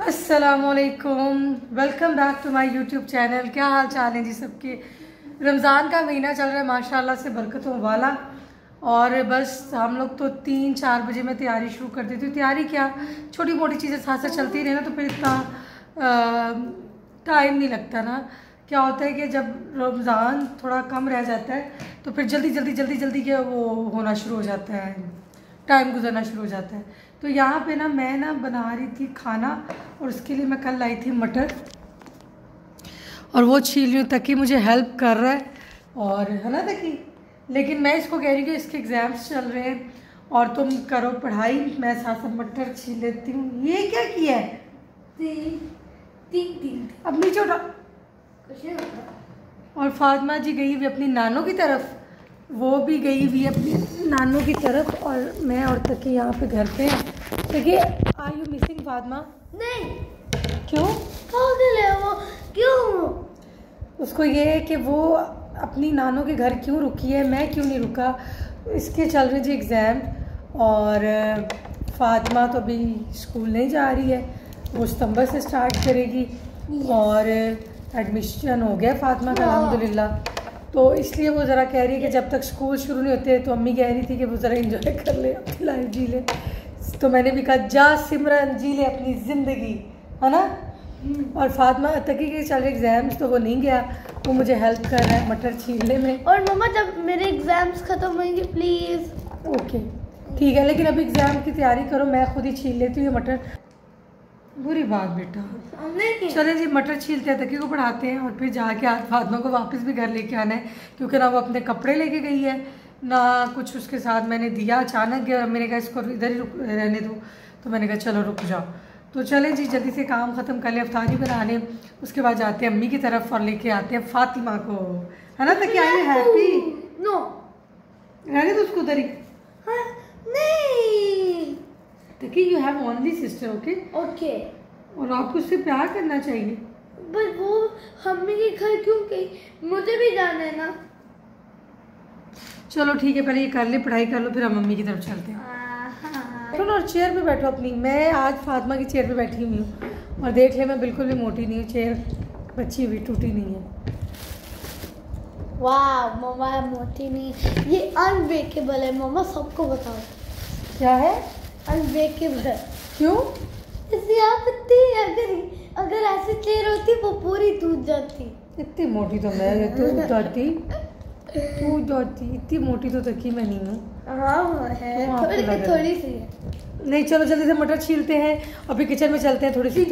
अस्सलामुअलैकुम, welcome back to my YouTube channel. क्या हाल चाल है जी सबके। रमज़ान का महीना चल रहा है माशाल्लाह से बरकतों वाला। और बस हम लोग तो 3-4 बजे में तैयारी शुरू कर देती हूँ। तैयारी क्या, छोटी मोटी चीज़ें साथ साथ चलती रहे ना तो फिर इतना टाइम नहीं लगता ना। क्या होता है कि जब रमज़ान थोड़ा कम रह जाता है तो फिर जल्दी के वो होना शुरू हो जाता है, टाइम गुजरना शुरू हो जाता है। तो यहाँ पे ना मैं ना बना रही थी खाना और उसके लिए मैं कल लाई थी मटर और वो छील रही हूँ। तकी मुझे हेल्प कर रहा है और है ना तकी, लेकिन मैं इसको कह रही हूँ कि इसके एग्ज़ाम्स चल रहे हैं और तुम करो पढ़ाई, मैं साथ साथ मटर छील लेती हूँ। ये क्या किया है? अब नीचे उठा। और फातिमा जी गई हुई अपनी नानों की तरफ, वो भी गई हुई अपनी नानों की तरफ और मैं और तकी यहाँ पे घर पे हैं। देखिए, आर यू मिसिंग फातिमा? नहीं। क्यों? पागल है वो, क्यों? उसको ये है कि वो अपनी नानों के घर क्यों रुकी है, मैं क्यों नहीं रुका। इसके चल रहे जी एग्ज़ाम और फातिमा तो अभी स्कूल नहीं जा रही है, वो सितंबर से स्टार्ट करेगी और एडमिशन हो गया फातिमा का अल्हम्दुलिल्लाह। तो इसलिए वो ज़रा कह रही है कि जब तक स्कूल शुरू नहीं होते, तो अम्मी कह रही थी कि वो ज़रा एंजॉय कर ले, अपनी लाइफ जी ले। तो मैंने भी कहा जा सिमरन जी ले अपनी ज़िंदगी, है ना। और फातिमा तकी के चल रहे एग्ज़ाम्स तो वो नहीं गया, वो मुझे हेल्प कर रहा है मटर छीलने में। और मम्मा जब मेरे एग्जाम्स खत्म होंगे प्लीज़। ओके ठीक है, लेकिन अभी एग्ज़ाम की तैयारी करो, मैं खुद ही छील लेती हूँ ये मटर। बुरी बात बेटा। चले जी मटर छीलते हैं, तकी को पढ़ाते हैं और फिर जाके आज फातिमा को वापस भी घर लेके आना है, क्योंकि ना वो अपने कपड़े लेके गई है ना कुछ उसके साथ मैंने दिया। अचानक गया, मैंने कहा इसको इधर ही रहने दो, तो मैंने कहा चलो रुक जाओ। तो चले जी जल्दी से काम ख़त्म कर ले, अफ्तारी बनाने, उसके बाद जाते हैं अम्मी की तरफ और लेके आते हैं फातिमा को, है ना। तकी आई हैप्पी? नो, रहने दो उसको उधर ही। नहीं तकी you have only sister, okay okay. और आपको उससे प्यार करना चाहिए। बट वो मम्मी के घर क्यों गई, मुझे भी जाना है ना। चलो ठीक है, पहले ये कर ले, पढ़ाई कर लो, फिर हम मम्मी की तरफ चलते हैं। बैठो ना और चेयर पे बैठो अपनी। मैं आज फातिमा की चेयर पे बैठी हुई हूँ और देख ले मैं बिल्कुल भी मोटी नहीं हूँ, चेयर बची हुई टूटी नहीं है। वाह मम्मा मोटी नहीं, ये अनब्रेकेबल है मम्मा, सबको बताओ। क्या है? अनब्रेकेबल। क्यों? इससे आपत्ति, अगर ऐसी चेयर होती वो पूरी टूट जाती। इतनी मोटी तो मैं टूट जाती, इतनी मोटी तो तकी मैं नहीं हूँ। हाँ है, थोड़ी सी है। नहीं चलो जल्दी से मटर छीलते हैं और फिर किचन में चलते हैं, थोड़ी सी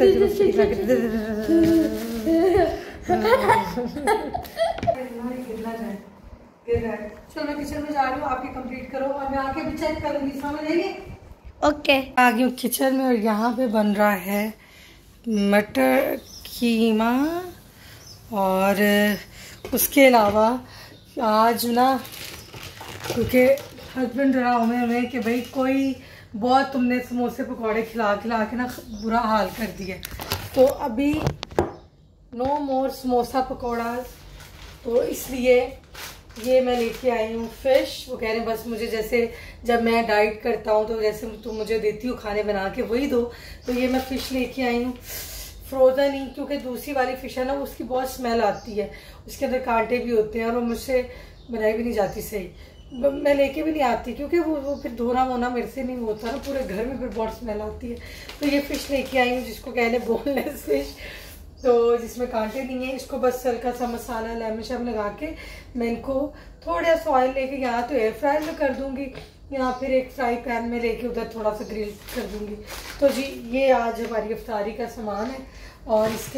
चलो मैं किचन में जा रही हूँ, आप ये कंप्लीट करो और मैं आके भी चेक करूँगी, समझ आएंगे? ओके। आ गई हूँ किचन में और यहाँ पे बन रहा है मटर कीमा और उसके अलावा आज ना, क्योंकि हस्बैंड रहा हमें कि भाई कोई बहुत तुमने समोसे पकौड़े खिला के ना बुरा हाल कर दिया, तो अभी नो मोर समोसा पकौड़ा। तो इसलिए ये मैं लेके आई हूँ फिश। वो कह रहे हैं बस मुझे जैसे जब मैं डाइट करता हूँ तो जैसे तुम मुझे देती हो खाने बना के वही दो, तो ये मैं फ़िश लेके आई हूँ फ्रोज़न ही, क्योंकि दूसरी वाली फ़िश है ना उसकी बहुत स्मेल आती है, उसके अंदर कांटे भी होते हैं और वो मुझसे बनाई भी नहीं जाती सही, मैं लेके भी नहीं आती क्योंकि वो फिर धोना वोना मेरे से नहीं होता ना, पूरे घर में फिर बहुत स्मेल आती है। तो ये फ़िश लेके आई हूँ जिसको कहने बोनलेस फ़िश, तो जिसमें कांटे नहीं है। इसको बस हल्का सा मसाला लेमन शेम लगा के मैं इनको थोड़ा सा ऑयल लेके यहाँ तो एयर फ्रायर में कर दूँगी या फिर एक फ्राई पैन में लेके उधर थोड़ा सा ग्रिल कर दूँगी। तो जी ये आज हमारी इफ्तारी का सामान है और इसके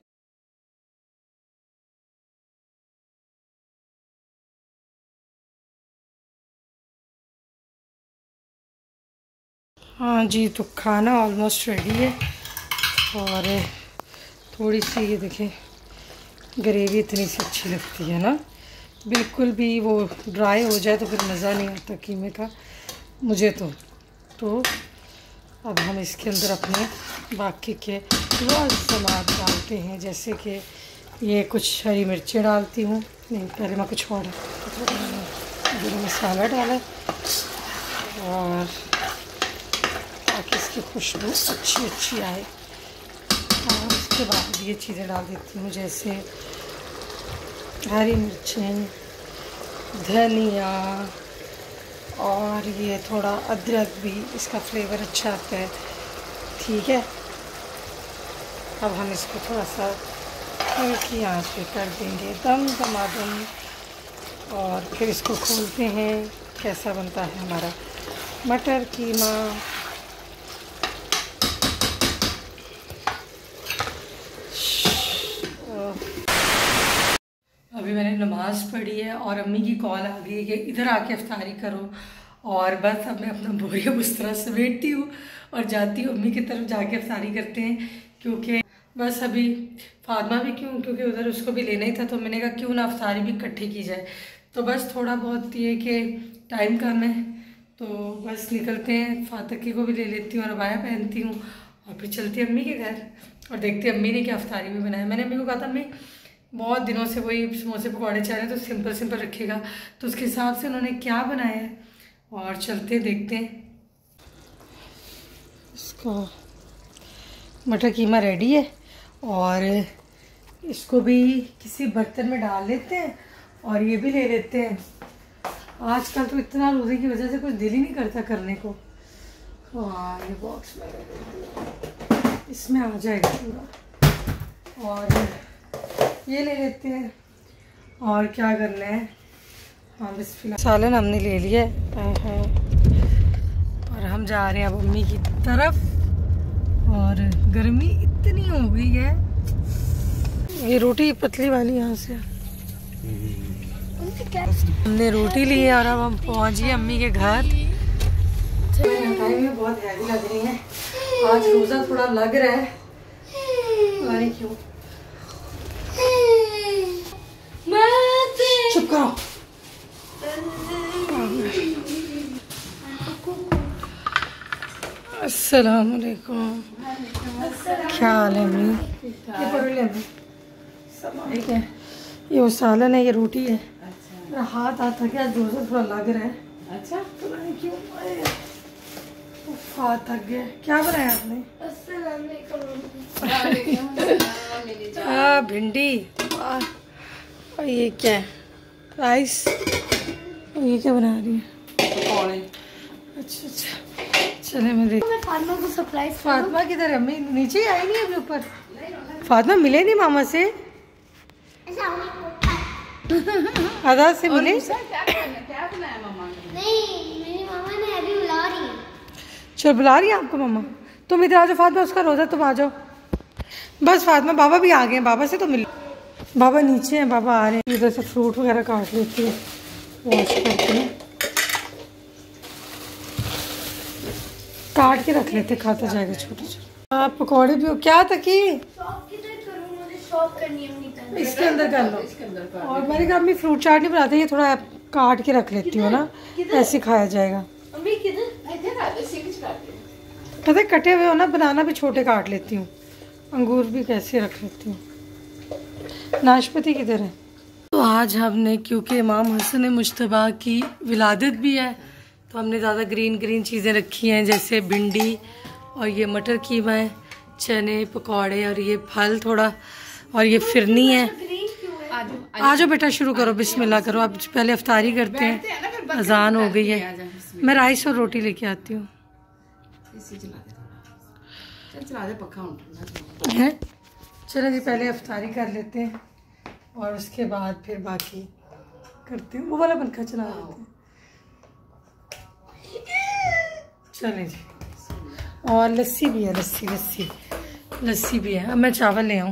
हाँ जी, तो खाना ऑलमोस्ट रेडी है और थोड़ी सी ये देखें ग्रेवी इतनी सी अच्छी लगती है ना, बिल्कुल भी वो ड्राई हो जाए तो फिर मज़ा नहीं आता कीमे का मुझे तो अब हम इसके अंदर अपने बाकी के सामान डालते हैं, जैसे कि ये कुछ हरी मिर्चें डालती हूँ, नहीं पहले मैं कुछ और मसाला डाला और ताकि इसकी खुशबू अच्छी आए। और उसके बाद ये चीज़ें डाल देती हूँ, जैसे हरी मिर्चें, धनिया, और ये थोड़ा अदरक भी, इसका फ्लेवर अच्छा आता है। ठीक है, अब हम इसको थोड़ा सा हल्की आंच पे कर देंगे, दम दमादम, और फिर इसको खोलते हैं। कैसा बनता है हमारा मटर कीमा। अभी मैंने नमाज़ पढ़ी है और अम्मी की कॉल आ गई है कि इधर आके इफ्तारी करो, और बस अब मैं अपना बोरिया बिस्तरा समेटती हूँ और जाती हूँ अम्मी की तरफ, जाके इफ्तारी करते हैं। क्योंकि बस अभी फातिमा भी क्योंकि उधर उसको भी लेना ही था, तो मैंने कहा क्यों ना इफ्तारी भी इकट्ठी की जाए। तो बस थोड़ा बहुत ये कि टाइम कम है, तो बस निकलते हैं। फातकी को भी ले लेती हूँ और अबाया पहनती हूँ और फिर चलती है अम्मी के घर और देखते हैं अम्मी ने क्या इफ्तारी में बनाया। मैंने अम्मी को कहा था अम्मी बहुत दिनों से वही समोसे पकौड़े चाह रहे हैं, तो सिंपल सिंपल रखेगा, तो उसके हिसाब से उन्होंने क्या बनाया है, और चलते देखते हैं। इसका मटर कीमा रेडी है और इसको भी किसी बर्तन में डाल लेते हैं और ये भी ले लेते हैं। आजकल तो इतना रोज़े की वजह से कुछ दिल ही नहीं करता करने को। हाँ, ये बॉक्स में इसमें आ जाएगा पूरा, और ये ले लेते हैं। और क्या करना है, हाँ बिस्मिल्लाह। सालन हमने ले लिया है और हम जा रहे हैं अब अम्मी की तरफ, और गर्मी इतनी हो गई है। ये रोटी पतली वाली यहाँ से हमने रोटी ली है और अब हम पहुँच गए अम्मी के घर। में बहुत हैवी लग रही है, आज रोज़ा थोड़ा लग रहा है, पता नहीं क्यों। चुप करो। अस्सलाम वालेकुम। क्या हाल है अम्मी? ये पकड़ ले अम्मी, ठीक है। ये वो सालन है, ये रोटी है। मेरा हाथ आता क्या, रोज़ा थोड़ा लग रहा है। अच्छा, पता नहीं क्यों हाथ थक गया। क्या बनाया आपने? भिंडी, और ये क्या है, राइस, और ये क्या बना रही है? अच्छा अच्छा, चले मैं देख। फातिमा को सरप्राइज। फातिमा किधर है? अम्मी नीचे आई नहीं अभी ऊपर। फातिमा मिले नहीं मामा से? आधा से मिले? क्या बनाया मामा ने? नहीं, मेरी मामा ने अभी बुला रही है। चल बुला रही है आपको मामा? तुम इधर आ जाओ फातिमा, उसका रोज़ा, तुम आ जाओ। बस फातिमा, बाबा भी आ गए हैं, बाबा से तो मिल। बाबा नीचे हैं, बाबा आ रहे हैं। इधर से फ्रूट वगैरह काट लेती है, वॉश करते हैं, काट के रख लेते, खाता जाएगा छोटे छोटे। आप पकौड़े भी हो क्या तकी? इसके अंदर कर लो। और मैंने कहा अम्मी फ्रूट चाट नहीं बनाते, ये थोड़ा काट के रख लेती हूँ ना, ऐसे खाया जाएगा। पता है कटे हुए हो ना, बनाना भी छोटे काट लेती हूँ, अंगूर भी कैसे रख लेती हूँ। नाशपाती किधर है? तो आज हमने, क्योंकि इमाम हसन मुश्तबा की विलादत भी है, तो हमने ज़्यादा ग्रीन चीज़ें रखी हैं, जैसे भिंडी और ये मटर कीमा है, चने, पकौड़े, और ये फल थोड़ा, और ये फिरनी है। आ जाओ बेटा, शुरू करो, बिस्मिल्लाह करो। अब पहले इफ्तारी करते हैं, अजान हो गई है। मैं राइस और रोटी लेके आती हूँ। चलो जी, पहले इफ्तारी कर लेते हैं और उसके बाद फिर बाकी करते हैं। वो वाला पंखा चला लेते हैं। चलें जी। और लस्सी भी है, लस्सी भी है। अब मैं चावल ले आऊँ।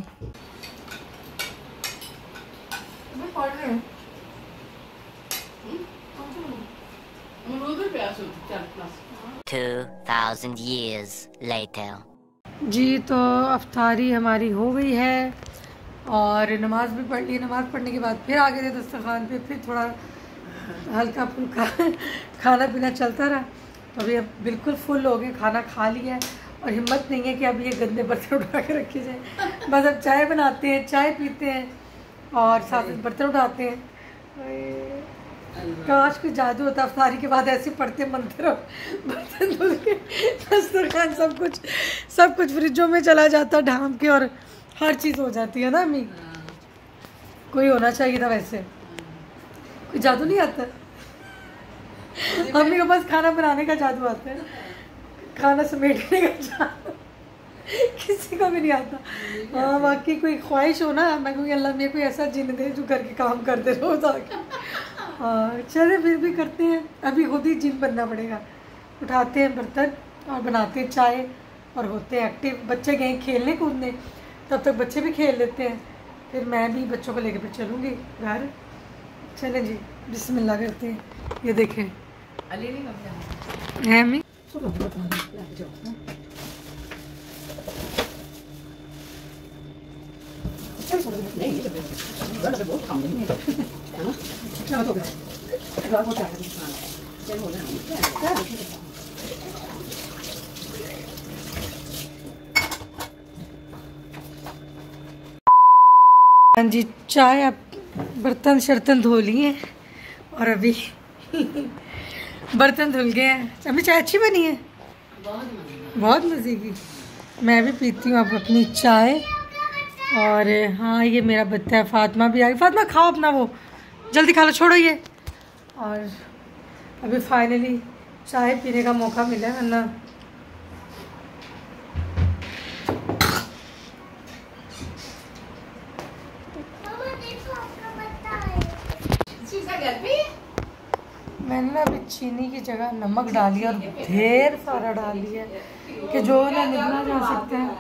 2000 years later. जी, तो अफ्तारी हमारी हो गई है और नमाज भी पढ़ ली। नमाज पढ़ने के बाद फिर आ गए थे दस्तरखान पे, फिर थोड़ा हल्का फुल्का खाना पीना चलता रहा। तो अभी अब बिल्कुल फुल हो गए, खाना खा लिया है और हिम्मत नहीं है कि अब ये गंदे बर्तन उठा के रखे जाए। बस अब चाय बनाते हैं, चाय पीते हैं और साथ में बर्तन उठाते हैं। काश कोई जादू होता, अफ्तारी के बाद ऐसे पढ़ते मंत्र और बर्तन धुल के दस्तरखान सब कुछ फ्रिजों में चला जाता ढाम के, और हर चीज़ हो जाती है ना अम्मी। कोई होना चाहिए था वैसे, कोई जादू नहीं आता। अम्मी के पास खाना बनाने का जादू आता है, खाना समेटने का जादू किसी को भी नहीं आता। हाँ बाकी कोई ख्वाहिश हो ना, मैं कहूँगी अल्लाह मेरे कोई ऐसा जिन दे जो घर के काम करते रहो ताकि। हाँ चले फिर भी करते हैं, अभी खुद ही जिन बनना पड़ेगा। उठाते हैं बर्तन और बनाते हैं चाय और होते हैं एक्टिव। बच्चे गए खेलने कूदने, तब तक बच्चे भी खेल लेते हैं, फिर मैं भी बच्चों को लेकर फिर चलूँगी घर। चलें जी बिस्मिल्लाह करते हैं। ये देखें है मैं हाँ जी चाय आप बर्तन शर्तन धो लिए और अभी बर्तन धुल गए हैं। अभी चाय अच्छी बनी है, बहुत मज़े की। मैं भी पीती हूँ अब अपनी चाय। और हाँ ये मेरा बच्चा है, फातिमा भी आ गई। फातिमा खाओ अपना, वो जल्दी खा लो, छोड़ो ये। और अभी फाइनली चाय पीने का मौका मिला है वरना मैंने ना अभी चीनी की जगह नमक डाली और ढेर सारा डाली है कि जो ना निकला जा सकते हैं।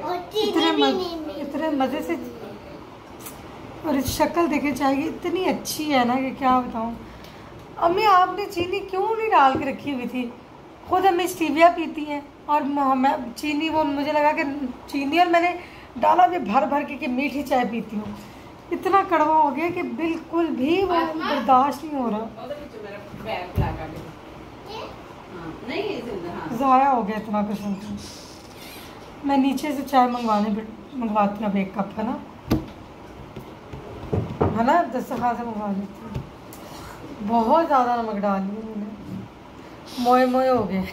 इतने मज़े से, और इस शक्ल देखे चाहिए इतनी अच्छी है ना कि क्या बताऊँ। अम्मी आपने चीनी क्यों नहीं डाल के रखी हुई थी? खुद अम्मी स्टीविया पीती हैं और मैं चीनी, वो मुझे लगा कि चीनी और मैंने डाला भी भर भर के कि मीठी चाय पीती हूँ। इतना कड़वा हो गया कि बिल्कुल भी वो बर्दाश्त नहीं हो रहा, ज़ाया हो गया इतना कसम से। मैं नीचे से चाय मंगवाती हूँ अब 1 कप, है ना दस्तरखान से मंगवा लेती हूँ। बहुत ज़्यादा नमक डाल दिया मैंने, मोए मोए हो गए।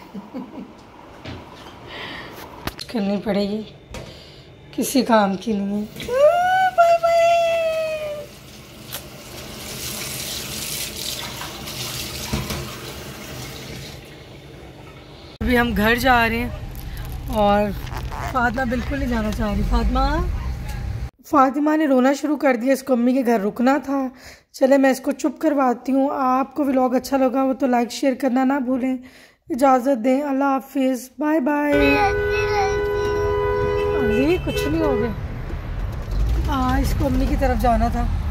करनी पड़ेगी, किसी काम की नहीं है। अभी हम घर जा रहे हैं और फातिमा बिल्कुल नहीं जाना चाह रही। फातिमा ने रोना शुरू कर दिया, इसको अम्मी के घर रुकना था। चले मैं इसको चुप करवाती हूँ। आपको व्लॉग अच्छा लगा हो तो लाइक शेयर करना ना भूलें। इजाज़त दें, अल्लाह हाफिज़, बाय बाय। अली कुछ नहीं हो गया, इसको अम्मी की तरफ जाना था।